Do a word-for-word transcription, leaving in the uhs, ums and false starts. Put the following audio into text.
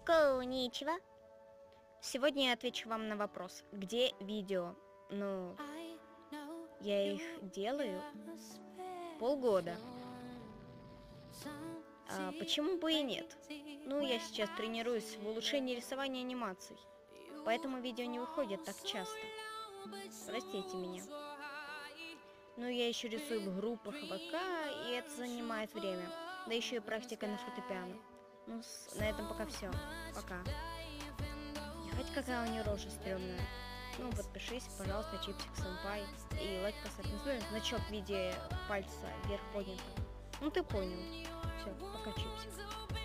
Коничева. Сегодня я отвечу вам на вопрос, где видео. Ну, я их делаю полгода. А почему бы и нет? Ну, я сейчас тренируюсь в улучшении рисования анимаций, поэтому видео не выходят так часто. Простите меня. Ну, я еще рисую в группах ВК, и это занимает время. Да еще и практика на фортепиано. Ну, с... на этом пока все. Пока. Хоть какая у нее рожа стрёмная. Ну, подпишись, пожалуйста, Чипсик Сэмпай. И лайк поставь. Ну, смотри, значок в виде пальца вверх поднятого. Ну, ты понял. Все, пока, Чипсик.